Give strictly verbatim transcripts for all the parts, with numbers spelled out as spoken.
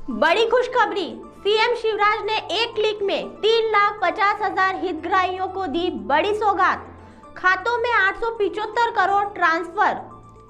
बड़ी खुशखबरी, सीएम शिवराज ने एक क्लिक में तीन लाख पचास हजार हितग्राहियों को दी बड़ी सौगात। खातों में आठ सौ पिचहत्तर करोड़ ट्रांसफर।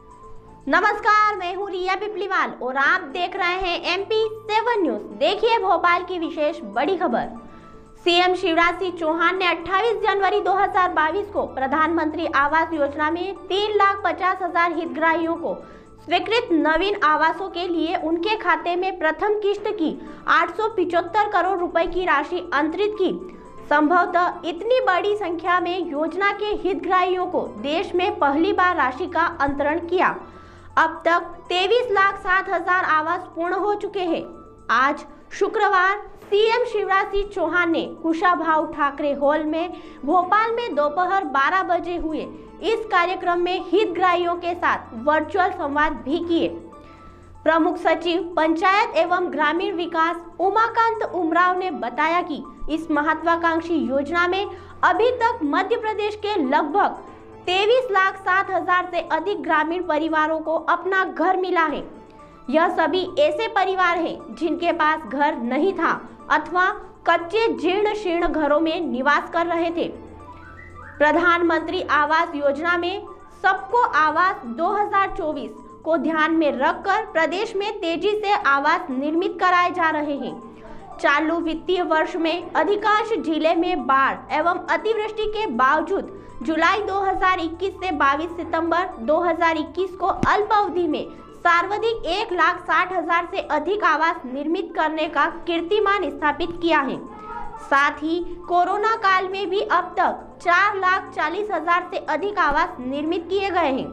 नमस्कार, मैं हूँ रिया पिपलीवाल और आप देख रहे हैं एमपी सेवन न्यूज। देखिए भोपाल की विशेष बड़ी खबर। सीएम शिवराज सिंह चौहान ने अट्ठाईस जनवरी दो हज़ार बाईस को प्रधानमंत्री आवास योजना में तीन लाख पचास हजार हितग्राहियों को स्वीकृत नवीन आवासों के लिए उनके खाते में प्रथम किस्त की आठ सौ पिचहत्तर करोड़ रुपए की राशि अंतरित की। संभवतः इतनी बड़ी संख्या में योजना के हितग्राहियों को देश में पहली बार राशि का अंतरण किया। अब तक तेईस लाख सात हजार आवास पूर्ण हो चुके हैं। आज शुक्रवार सीएम शिवराज सिंह चौहान ने कुशाभाऊ ठाकरे हॉल में भोपाल में दोपहर बारह बजे हुए इस कार्यक्रम में हितग्राहियों के साथ वर्चुअल संवाद भी किए। प्रमुख सचिव पंचायत एवं ग्रामीण विकास उमाकांत उमराव ने बताया कि इस महत्वाकांक्षी योजना में अभी तक मध्य प्रदेश के लगभग तेईस लाख सात हजार से अधिक ग्रामीण परिवारों को अपना घर मिला है। यह सभी ऐसे परिवार हैं जिनके पास घर नहीं था अथवा कच्चे जीर्ण शीर्ण घरों में निवास कर रहे थे। प्रधानमंत्री आवास योजना में सबको आवास दो हज़ार चौबीस को ध्यान में रखकर प्रदेश में तेजी से आवास निर्मित कराए जा रहे हैं। चालू वित्तीय वर्ष में अधिकांश जिले में बाढ़ एवं अतिवृष्टि के बावजूद जुलाई दो हज़ार इक्कीस से बाईस सितंबर दो हज़ार इक्कीस को अल्प अवधि में सर्वाधिक एक लाख साठ हजार से अधिक आवास निर्मित करने का कीर्तिमान स्थापित किया है। साथ ही कोरोना काल में भी अब तक चार लाख चालीस हजार से अधिक आवास निर्मित किए गए हैं,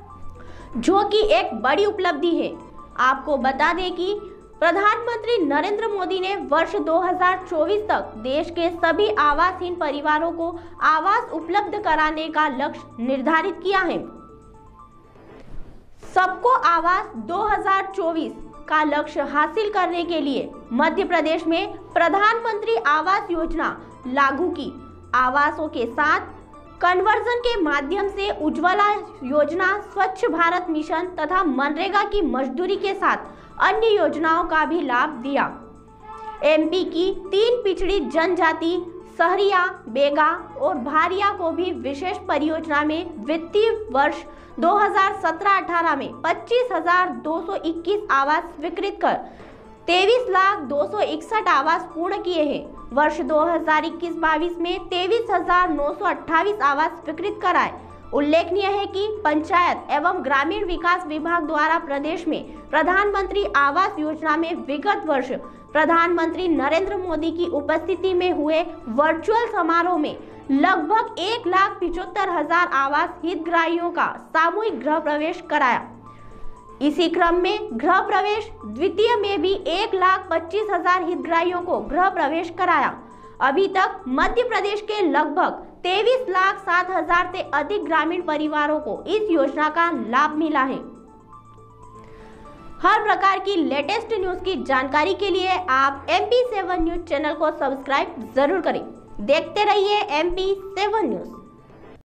जो कि एक बड़ी उपलब्धि है। आपको बता दें कि प्रधानमंत्री नरेंद्र मोदी ने वर्ष दो हज़ार चौबीस तक देश के सभी आवासहीन परिवारों को आवास उपलब्ध कराने का लक्ष्य निर्धारित किया है। सबको आवास दो हज़ार चौबीस का लक्ष्य हासिल करने के लिए मध्य प्रदेश में प्रधानमंत्री आवास योजना लागू की। आवासों के साथ कन्वर्जन के माध्यम से उज्ज्वला योजना, स्वच्छ भारत मिशन तथा मनरेगा की मजदूरी के साथ अन्य योजनाओं का भी लाभ दिया। एमपी की तीन पिछड़ी जनजाति सहरिया, बेगा और भारिया को भी विशेष परियोजना में वित्तीय वर्ष दो हज़ार सत्रह अठारह में पच्चीस हजार दो सौ इक्कीस आवास स्वीकृत कर तेईस लाख दो सौ इकसठ आवास पूर्ण किए हैं। वर्ष दो हज़ार इक्कीस बाईस में तेईस हजार नौ सौ अट्ठाईस आवास स्वीकृत कराए। उल्लेखनीय है कि पंचायत एवं ग्रामीण विकास विभाग द्वारा प्रदेश में प्रधानमंत्री आवास योजना में विगत वर्ष प्रधानमंत्री नरेंद्र मोदी की उपस्थिति में हुए वर्चुअल समारोह में लगभग एक लाख पिचहत्तर हजार आवास हितग्राहियों का सामूहिक गृह प्रवेश कराया। इसी क्रम में गृह प्रवेश द्वितीय में भी एक लाख पच्चीस हजार हितग्राहियों को गृह प्रवेश कराया। अभी तक मध्य प्रदेश के लगभग तेईस लाख सात हजार से अधिक ग्रामीण परिवारों को इस योजना का लाभ मिला है। हर प्रकार की लेटेस्ट न्यूज की जानकारी के लिए आप एमपी सेवन न्यूज चैनल को सब्सक्राइब जरूर करें। देखते रहिए एमपी सेवन न्यूज।